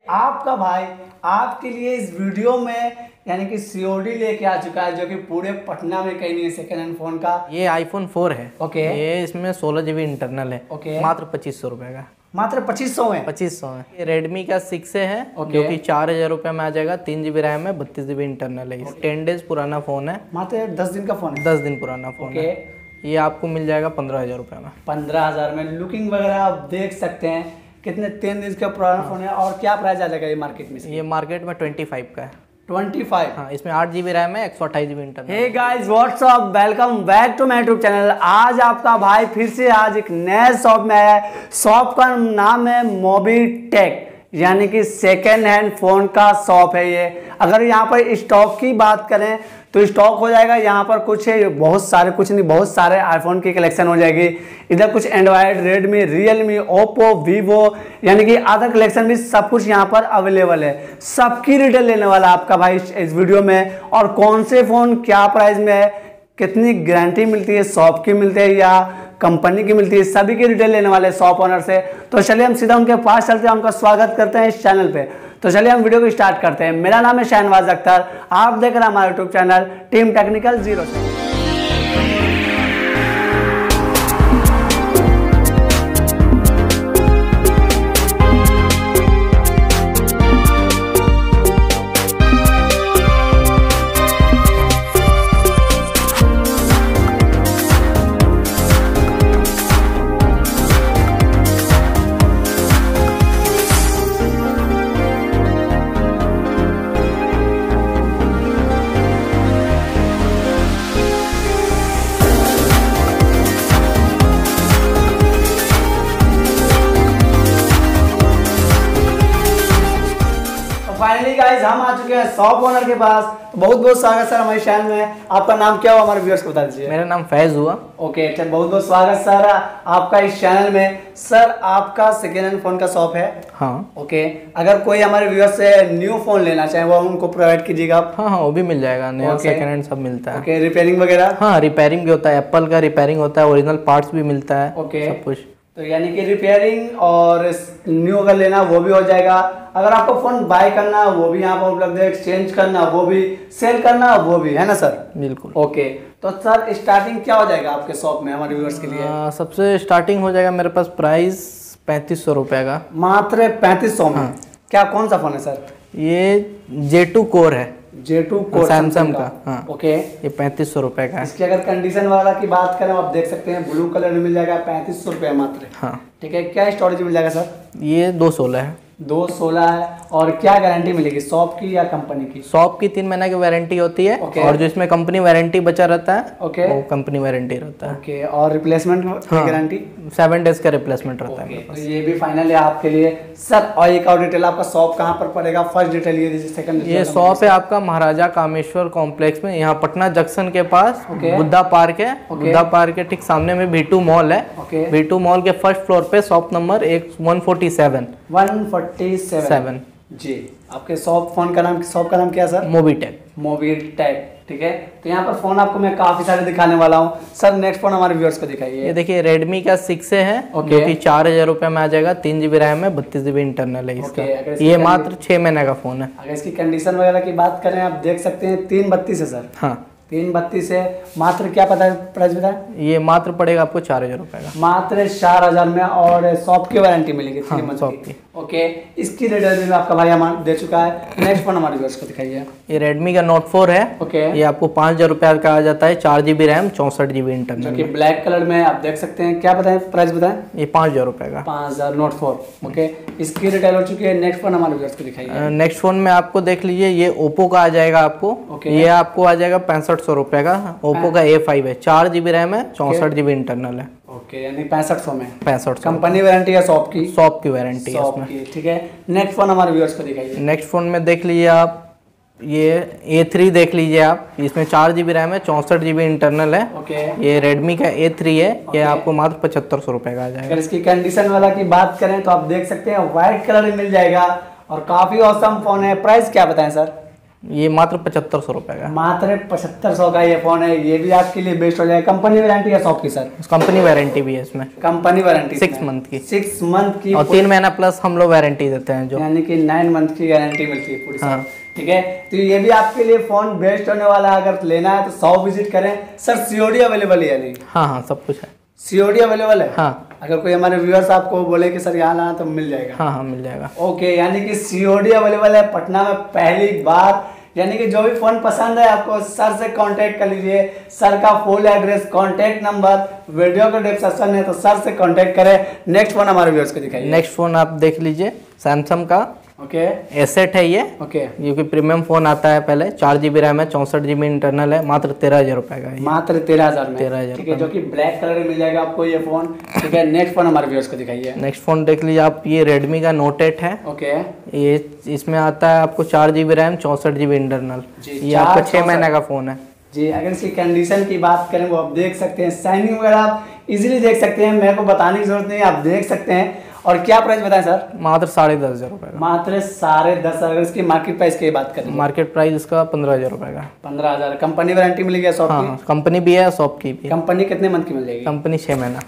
आपका भाई आपके लिए इस वीडियो में यानी कि सीओडी लेके आ चुका है, जो कि पूरे पटना में कहीं नहीं है सेकेंड हैंड फोन का। ये आईफोन 4 है। ओके। ये इसमें 16 GB इंटरनल है। ओके। मात्र 2500 रुपए का। मात्र 2500 में 2500 है। ये रेडमी का 6 है। ओके। जो कि 4000 रुपये में आ जाएगा। 3 GB रैम है, 32 GB इंटरनल है। 10 डेज पुराना फोन है। मात्र 10 दिन का फोन है। 10 दिन पुराना फोन है। ये आपको मिल जाएगा 15,000 रुपये में। 15,000 में। लुकिंग वगैरह आप देख सकते हैं कितने 3 दिन का पुराना फोन है। और क्या प्राइस आ जाएगा ये मार्केट में? ये मार्केट में 25 का है। 25। हाँ, इसमें 8 GB रैम है, 128 GB internal. Hey guys what's up, welcome back to my YouTube channel. आज आपका भाई फिर से आज एक नए शॉप में आया है। शॉप का नाम है मोबीटेक, यानी कि सेकेंड हैंड फोन का शॉप है ये। अगर यहाँ पर स्टॉक की बात करें तो स्टॉक हो जाएगा यहाँ पर कुछ है, बहुत सारे, कुछ नहीं बहुत सारे आईफोन की कलेक्शन हो जाएगी। इधर कुछ Android, Redmi, Realme, Oppo, Vivo, यानी कि अदर कलेक्शन भी सब कुछ यहाँ पर अवेलेबल है। सबकी डिटेल लेने वाला आपका भाई इस वीडियो में। और कौन से फोन क्या प्राइस में है, कितनी गारंटी मिलती है, शॉप की मिलती है या कंपनी की मिलती है, सभी की डिटेल लेने वाले शॉप ओनर से। तो चलिए हम सीधा उनके पास चलते हैं, उनका स्वागत करते हैं इस चैनल पे। तो चलिए हम वीडियो को स्टार्ट करते हैं। मेरा नाम है शहनवाज अख्तर, आप देख रहे हैं हमारा YouTube channel Team Technical 07। Finally guys हम आ चुके हैं शॉप ओनर के पास। तो बहुत बहुत स्वागत सर हमारे चैनल में। आपका नाम क्या हुआ, हमारे व्यूअर्स को बता दीजिए। मेरा नाम फैज हुआ। ओके, बहुत बहुत स्वागत सर आपका इस चैनल में। सर आपका सेकेंड हैंड फोन का शॉप है? हाँ। ओके, अगर कोई हमारे व्यूअर्स से न्यू फोन लेना चाहे वो उनको प्रोवाइड कीजिएगा आप? हाँ, वो भी मिल जाएगा। नया सेकेंड हैंड सब मिलता है। ओके, रिपेयरिंग वगैरह? हाँ, रिपेयरिंग भी होता है। एप्पल का रिपेयरिंग होता है, ओरिजिनल पार्ट्स भी मिलता है। ओके, सब कुछ। तो यानी कि रिपेयरिंग और न्यू अगर लेना वो भी हो जाएगा। अगर आपको फोन बाय करना वो भी यहाँ पर उपलब्ध है, एक्सचेंज करना वो भी, सेल करना वो भी, है ना सर? बिल्कुल। ओके, तो सर स्टार्टिंग क्या हो जाएगा आपके शॉप में हमारे व्यूअर्स के लिए? सबसे स्टार्टिंग हो जाएगा मेरे पास प्राइस 3500 रुपये का। मात्र 3500 में? हाँ। क्या कौन सा फोन है सर? ये J2 कोर है। J2 कोर सैमसंग का। हाँ। ओके, ये 3500 रुपये का है। इसकी अगर कंडीशन वाला की बात करें आप देख सकते हैं, ब्लू कलर में मिल जाएगा 3500 रुपये मात्र। हाँ। ठीक है, क्या स्टोरेज मिल जाएगा सर? ये 216 है। 216 है। और क्या गारंटी मिलेगी, शॉप की या कंपनी की? शॉप की 3 महीने की वारंटी होती है। ओके। और जो इसमें कंपनी वारंटी बचा रहता है, ओके, वो कंपनी वारंटी रहता है। ओके, और रिप्लेसमेंट की गारंटी? 7 डेज का रिप्लेसमेंट रहता है मेरे तो पास। ये भी फाइनल है आपके लिए सर। और एक और डिटेल, आपका शॉप कहाँ पर पड़ेगा? फर्स्ट डिटेल ये दीजिए, सेकंड ये शॉप है आपका महाराजा कामेश्वर कॉम्प्लेक्स में, यहाँ पटना जंक्शन के पास बुद्धा पार्क है। बुद्धा पार्क के ठीक सामने में V2 मॉल है। V2 मॉल के फर्स्ट फ्लोर पे शॉप नंबर 147 जी। आपके शॉप फोन का नाम, शॉप का नाम क्या है सर? मोबीटेक। मोबीटेक, ठीक है। तो यहाँ पर फोन आपको मैं काफी सारे दिखाने वाला हूँ सर। नेक्स्ट फोन हमारे व्यूअर्स को दिखाइए। ये देखिए रेडमी का 6 है। जो कि 4000 रुपये में आ जाएगा। 3 GB रैम है, 32 GB इंटरनल है इसका। ये मात्र 6 महीने का फोन है। अगर इसकी कंडीशन वगैरह की बात करें आप देख सकते हैं 332 है सर। हाँ, 332 है। मात्र क्या पता है प्राइस बताएं? ये मात्र पड़ेगा आपको 4000 रुपये का। मात्र 4000 में। और शॉप की वारंटी मिलेगी 3 मंथ शॉप की। ओके, इसकी डिटेल भी आपका भाई हमारे दे चुका है। नेक्स्ट फोन हमारे व्यूअर्स को दिखाइए। ये रेडमी का Note 4 है। ओके, ये आपको 5000 रुपये का आ जाता है। 4 GB रैम, 64 GB इंटरनल, जो कि ब्लैक कलर में आप देख सकते हैं। क्या बताएं प्राइस बताएं? ये 5000 रुपये का। 5000 Note 4। ओके, इसकी डिटेल हो चुकी है। नेक्स्ट फोन हमारे व्यूअर्स को दिखाइए। नेक्स्ट फोन में आपको देख लीजिए, ये ओप्पो का आ जाएगा आपको। ये आपको आ जाएगा 6500 रुपये का। ओप्पो का A5 है, 4 GB रैम है, 64 GB इंटरनल है। ओके, यानी 6500 में। 6500। कंपनी वारंटी या शॉप की? शॉप की वारंटी है शॉप की, ठीक है। नेक्स्ट फोन हमारे व्यूअर्स को दिखाइए। नेक्स्ट फोन में देख लीजिए आप, ये A3 देख लीजिए आप। इसमें 4 GB रैम है, 64 GB इंटरनल है। ओके, ये रेडमी का A3 है। ये आपको मात्र 7500 रुपये का आ जाएगा। अगर इसकी कंडीशन वाला की बात करें तो आप देख सकते हैं व्हाइट कलर में मिल जाएगा और काफी औसम फोन है। प्राइस क्या बताएं सर? ये मात्र 7500 रुपए का। मात्र 7500 का ये फोन है, ये भी आपके लिए बेस्ट हो जाएगा। कंपनी वारंटी है शॉप की सर? कंपनी वारंटी भी है इसमें। कंपनी वारंटी 6 मंथ की। 6 मंथ की और 3 महीना प्लस हम लोग वारंटी देते हैं, जो यानी कि 9 मंथ की गारंटी मिलती है पूरी। हाँ। ठीक है, तो ये भी आपके लिए फोन बेस्ट होने वाला है। अगर लेना है तो 100 विजिट करें। सर सीओडी अवेलेबल है यानी? हाँ, सब कुछ है। सीओडी अवेलेबल है? हाँ। अगर कोई हमारे व्यूअर्स आपको बोले कि सर यहाँ लाना तो मिल जाएगा? हाँ, मिल जाएगा। ओके, यानी कि सीओडी अवेलेबल है पटना में पहली बार। यानी कि जो भी फोन पसंद है आपको सर से कांटेक्ट कर लीजिए। सर का full address, contact number video का डिस्क्रिप्शन है, तो सर से कांटेक्ट करें। नेक्स्ट फोन हमारे व्यूअर्स को दिखाइए। नेक्स्ट फोन आप देख लीजिए, सैमसंग का ओके एसेट है ये। ओके, ये कोई प्रीमियम फोन आता है, पहले 4 GB रैम है, 64 GB इंटरनल है, मात्र 13,000 रुपए का है। मात्र 13,000 में? 13,000। ठीक है, जो कि ब्लैक कलर में मिल जाएगा आपको ये फोन। ठीक है, नेक्स्ट फोन हमारे व्यूअर्स को दिखाइए। नेक्स्ट फोन देख लीजिए आप, ये रेडमी का नोट 8 है। ओके, ये इसमें आता है आपको 4 GB रैम, 64 GB इंटरनल। ये आपका 6 महीने का फोन है जी। अगर इसकी कंडीशन की बात करें वो आप देख सकते हैं, शाइनिंग वगैरह आप इजीली देख सकते हैं, मेरे को बताने की जरूरत नहीं है, आप देख सकते हैं। और क्या प्राइस बताएं सर? मात्र 10,500 रुपए का। मात्र 10,500। अगर इसकी मार्केट प्राइस की बात करें? मार्केट प्राइस इसका 15,000 रुपए का। 15,000। कंपनी वारंटी मिलेगी शॉप की? हाँ, कंपनी भी है, शॉप की भी। कंपनी कितने मंथ की मिल जाएगी? कंपनी 6 महीना।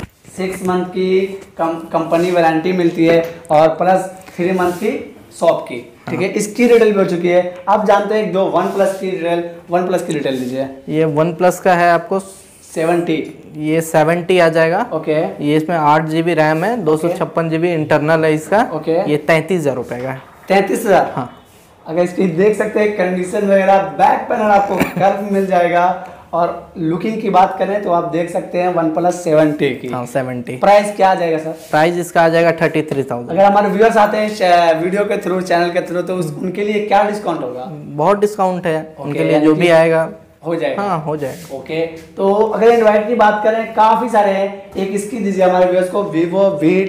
6 मंथ की कंपनी वारंटी मिलती है और प्लस 3 मंथ की शॉप की। ठीक है, इसकी रिटेल भी हो चुकी है। आप जानते हैं जो वन प्लस की रिटेल दीजिए। ये वन प्लस का है आपको 70। ये 70 आ जाएगा। ओके, ये इसमें 8 GB रैम है, 256 GB इंटरनल है इसका। ओके, ये 33,000 रुपए का है। 33,000? हाँ। अगर इसकी देख सकते हैं कंडीशन वगैरह, बैक पैनल आपको कर्व मिल जाएगा। और लुकिंग की बात करें तो आप देख सकते हैं वन प्लस 70 की। हाँ, 70। प्राइस क्या आ जाएगा सर? प्राइस इसका आ जाएगा 33,000। अगर हमारे व्यूअर्स आते हैं वीडियो के थ्रू, चैनल के थ्रू, तो उनके लिए क्या डिस्काउंट होगा? बहुत डिस्काउंट है उनके लिए, जो भी आएगा हो जाएगा। हाँ, हो जाएगा। ओके, तो अगर एंड्रॉइड की बात करें काफी सारे हैं। एक इसकी दीजिए हमारे व्यूअर्स को, Vivo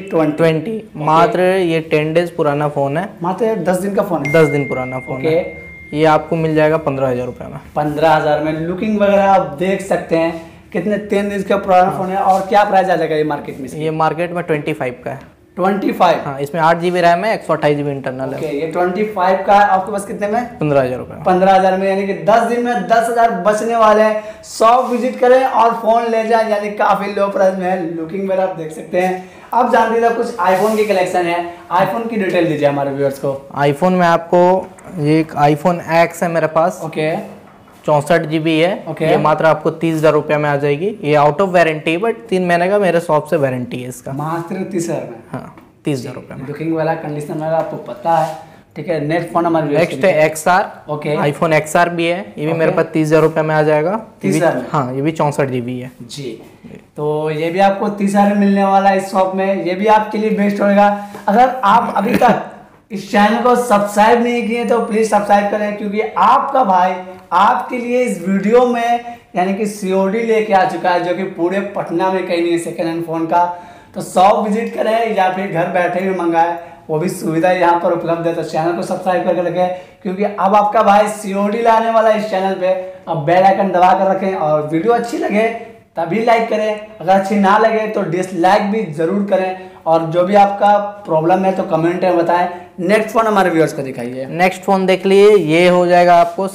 V20। मात्र ये 10 डेज पुराना फोन है। मात्र 10 दिन का फोन है? 10 दिन पुराना फोन है। ये आपको मिल जाएगा 15,000 रुपए में। 15,000 में। लुकिंग वगैरह आप देख सकते हैं, कितने 3 दिन का पुराना फोन है। और क्या प्राइस आ जाएगा ये मार्केट में? ये मार्केट में 25 का है। 25? हाँ, इसमें 8 GB रैम है, 128 GB इंटरनल है। ये 25 का आपके पास कितने में? 15,000 रुपए। 15,000 में, यानी कि 10 दिन में 10,000 बचने वाले हैं। 100 विजिट करें और फोन ले जाएं, यानी काफी लो प्राइस में है। लुकिंग वगैरह आप देख सकते हैं। आप जानते हैं कुछ आईफोन की कलेक्शन है, आईफोन की डिटेल दीजिए हमारे व्यूअर्स को। आईफोन में आपको ये एक आईफोन X है मेरे पास। ओके, 64 GB है। ये मात्र आपको 30,000 रुपये में आ जाएगी। ये आउट ऑफ वारंटी, बट 3 महीने का मेरे शॉप से वारंटी है इसका। मात्र 30,000 में? हाँ, 30,000 रुपये में। लुकिंग वाला कंडीशन वाला आपको पता है। ठीक है, नेक्स्ट फोन हमारे नेक्स्ट है XR। ओके, आईफोन XR भी है, ये भी मेरे पास 30,000 रुपये में आ जाएगा। 30,000 में? हाँ, ये भी 64 GB है जी। तो ये भी आपको 30,000 में मिलने वाला है इस शॉप में। ये भी आपके लिए बेस्ट होगा। अगर आप अभी तक इस चैनल को सब्सक्राइब नहीं किए तो प्लीज सब्सक्राइब करें, क्योंकि आपका भाई आपके लिए इस वीडियो में यानी कि सीओडी लेके आ चुका है, जो कि पूरे पटना में कहीं नहीं है सेकेंड हैंड फोन का। तो 100 विजिट करें या फिर घर बैठे हुए मंगाए, वो भी सुविधा यहाँ पर उपलब्ध है। तो चैनल को सब्सक्राइब करके रखें, क्योंकि अब आपका भाई सीओडी लाने वाला है इस चैनल पे। अब बेल आइकन दबा कर रखें और वीडियो अच्छी लगे तभी लाइक करें, अगर अच्छी ना लगे तो डिसलाइक भी जरूर करें। और जो भी आपका प्रॉब्लम है तो कमेंट में बताएं। नेक्स्ट फोन हमारे व्यूअर्स को दिखाइए। नेक्स्ट फोन देख लिए, ये हो जाएगा आपको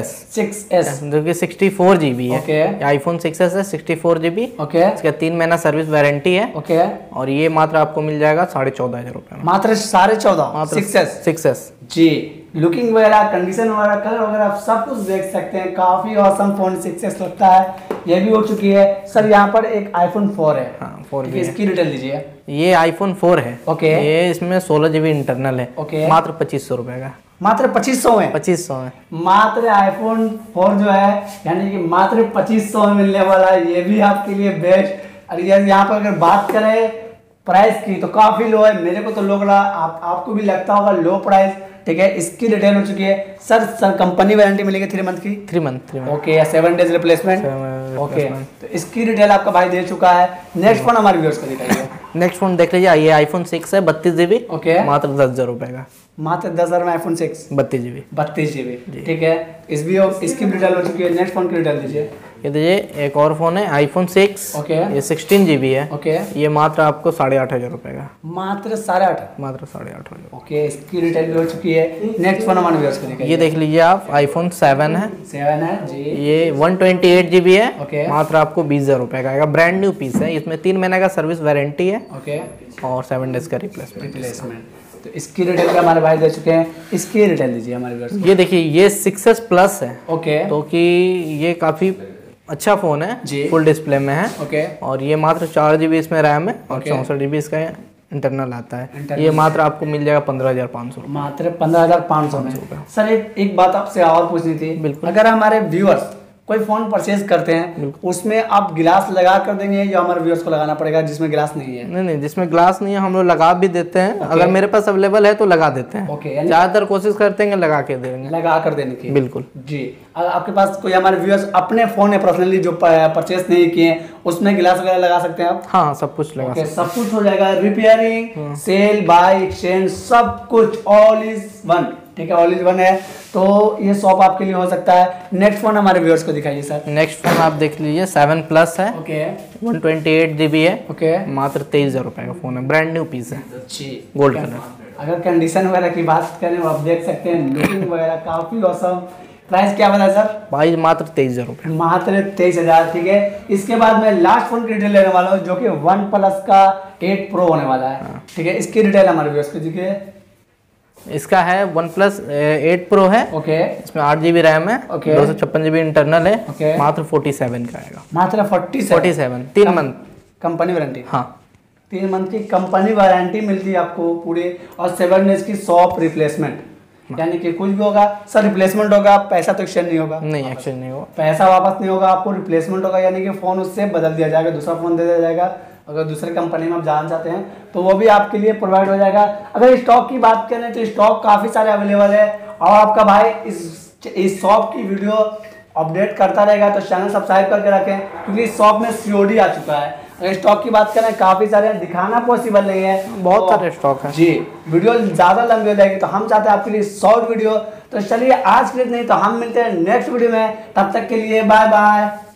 6S, जो कि 64 GB है। ओके, आईफोन 6S है, 64 GB। ओके, इसका 3 महीना सर्विस वारंटी है। ओके, और ये मात्र आपको मिल जाएगा 14,500 रुपये में। मात्र 14,500? 6S जी। लुकिंग वगैरह, कंडीशन वगैरह, कलर वगैरह आप सब कुछ देख सकते हैं। काफी औसम फोन 6S लगता है। ये भी हो चुकी है सर। यहाँ पर एक आईफोन 4 है। हाँ, 4 भी इसकी डिटेल दीजिए। ये आईफोन 4 है। ओके, ये इसमें 16 GB इंटरनल है। ओके, मात्र 2,500 रुपए का। मात्र 2,500 में? 2,500 में मात्र आईफोन 4 जो है, यानी कि मात्र 2,500 में मिलने वाला है। ये भी आपके लिए बेस्ट। और यहाँ पर अगर बात करें प्राइस की तो काफी लो है। मेरे को तो लो लगा, आपको भी लगता होगा लो प्राइस। ठीक है, इसकी डिटेल हो चुकी है सर कंपनी वारंटी मिलेगी 3 मंथ की? 3 मंथ। ओके, या 7 डेज रिप्लेसमेंट? ओके, तो इसकी डिटेल आपका भाई दे चुका है। नेक्स्ट फोन हमारे व्यूअर्स को दिखाइए। नेक्स्ट फोन देख लीजिए, ये आईफोन 6 है, 32 GB। ओके, मात्र 10,000 रुपए का। मात्र 10,000 में iPhone 6 32 GB। 32 GB। ठीक है, इसकी डिटेल हो चुकी है। नेक्स्ट फोन की डिटेल दीजिए। ये देखिए एक और फोन है आईफोन 6। ओके। ये 16 GB है। ओके। ये मात्र आपको 8,500 रुपए का। मात्र 8,500। मात्र 8,500। ओके, इसकी रिटेल भी हो चुकी है। नेक्स्ट फोन हमारे व्यूअर्स को दिखाइए। ये देख लीजिए आप, आईफोन 7 है। 7 है जी। ये 128 GB है। ओके। मात्र आपको 20,000 रुपए का आएगा। ब्रांड न्यू पीस है, इसमें 3 महीने का सर्विस वारंटी है। ओके। और 7 डेज का रिप्लेसमेंट। तो इसकी रिटेल का हमारे भाई दे चुके हैं, इसकी रिटेल दीजिए हमारे व्यूअर्स को। ये देखिए ये 6S प्लस है। ओके। तो कि ये काफी अच्छा फोन है जी। फुल डिस्प्ले में है। ओके। और ये मात्र 4 GB इसमें रैम है और 64 GB इसका इंटरनल आता है। ये मात्र आपको मिल जाएगा 15,500। मात्र 15,500 में। सर एक बात आपसे और पूछनी थी। बिल्कुल। अगर हमारे व्यूअर्स कोई फोन परचेज करते हैं उसमें आप गिलास लगा कर देंगे या हमारे व्यूअर्स को लगाना पड़ेगा जिसमें गिलास नहीं है? नहीं, जिसमें ग्लास नहीं है हम लोग लगा भी देते हैं। अगर मेरे पास अवेलेबल है तो लगा देते हैं। ओके। ज्यादातर कोशिश करते हैं लगा के देंगे, लगा कर देने की। बिल्कुल जी। अगर आपके पास कोई हमारे व्यूअर्स अपने फोन है पर्सनली जो परचेस नहीं किए उसमें गिलास वगैरह लगा सकते हैं आप? हाँ, सब कुछ लगा सकते सब कुछ हो जाएगा। रिपेयरिंग, सेल, बाय, एक्सचेंज सब कुछ ऑल इज वन। ठीक है, ऑल इज वन है तो ये शॉप आपके लिए हो सकता है। नेक्स्ट फोन हमारे व्यूअर्स को दिखाइए सर। नेक्स्ट फोन आप देख लीजिए 7 प्लस है। ओके। 128 GB है। ओके। मात्र 23,000 रुपए का फोन है। ब्रांड न्यू पीस है, जी। Gold colour. अगर कंडीशन वगैरह की बात करें आप देख सकते हैं, लुकिंग वगैरह काफी औसम। प्राइस क्या बता सर? भाई मात्र 23,000 रुपए। मात्र 23,000। ठीक है, इसके बाद मैं लास्ट फोन की डिटेल लेने वाला हूँ जो कि वन प्लस का 8 Pro होने वाला है। ठीक है, इसकी डिटेल हमारे व्यूअर्स को दिखाइए। इसका है OnePlus 8 Pro है। ओके। इसमें 8 GB रैम है। ओके। 256 GB इंटरनल है। ओके। मात्र 47 का आएगा। मात्र 47 3 मंथ कंपनी वारंटी। हाँ, 3 मंथ की कंपनी वारंटी मिलती है आपको पूरी। और 7 डेज की शॉप रिप्लेसमेंट, यानी कि कुछ भी होगा सर रिप्लेसमेंट होगा, पैसा तो एक्सचेंज नहीं होगा। नहीं एक्सचेंज नहीं होगा, पैसा वापस नहीं होगा, आपको रिप्लेसमेंट होगा, यानी कि फोन उससे बदल दिया जाएगा, दूसरा फोन दे दिया जाएगा। अगर दूसरे कंपनी में आप जाना चाहते हैं तो वो भी आपके लिए प्रोवाइड हो जाएगा। अगर स्टॉक की बात करें तो स्टॉक काफी सारे अवेलेबल है और आपका भाई इस शॉप की वीडियो अपडेट करता रहेगा तो चैनल सब्सक्राइब करके रखें क्योंकि इस शॉप में COD आ चुका है। अगर स्टॉक की बात करें काफी सारे दिखाना पॉसिबल नहीं है, बहुत सारे स्टॉक है जी। वीडियो ज्यादा लंबी हो जाएगी तो हम चाहते हैं आपके लिए शॉर्ट वीडियो। तो चलिए आज के लिए नहीं तो हम मिलते हैं नेक्स्ट वीडियो में, तब तक के लिए बाय बाय।